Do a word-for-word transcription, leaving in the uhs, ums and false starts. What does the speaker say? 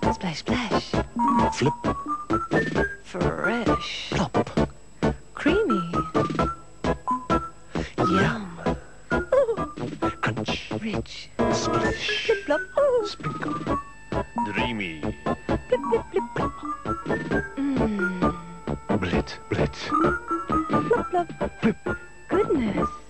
Splash, splash. Flip. Fresh. Plop. Creamy. Yum. Crunch. Rich. Splish. Flip, flop. Ooh. Sprinkle. Dreamy. Flip, flip, flip, flop. Mmm. Blit. Blit. Flop, flop. Flip. Goodness.